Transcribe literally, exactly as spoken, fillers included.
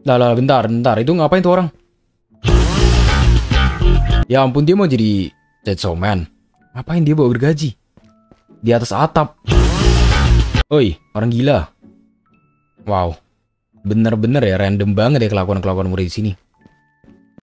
Lah, lah, bentar, bentar. Itu ngapain tuh orang? Ya ampun, dia mau jadi Chainsaw Man. Ngapain dia bawa gergaji? Di atas atap. Oi, orang gila. Wow. Bener-bener ya, random banget ya kelakuan-kelakuan murid di sini.